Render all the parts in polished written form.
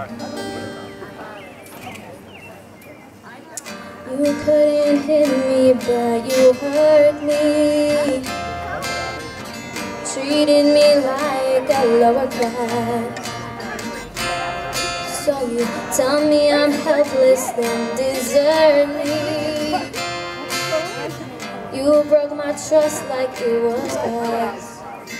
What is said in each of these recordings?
You couldn't hit me, but you hurt me. Treated me like a lower class. So you tell me I'm helpless, then desert me. You broke my trust like it was glass.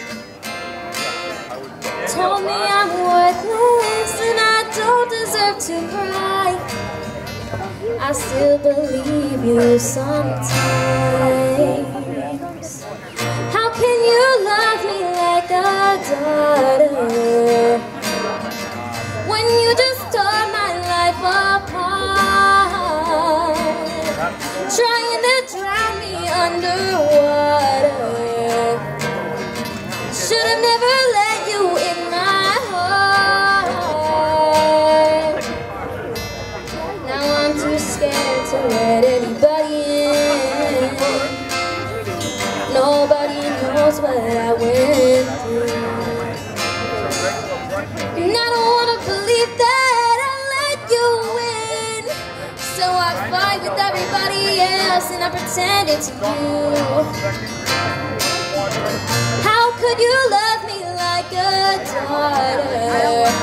Told me I'm worthless and I don't deserve to cry. I still believe you sometimes. How can you love me like a daughter when you just tore my life apart, trying to drown me underwater? Should have never let you in my heart. Now I'm too scared to let anybody in. Nobody knows what I went through, and I don't wanna believe that I let you in. So I fight with everybody else and I pretend it's you. How could you love me like a daughter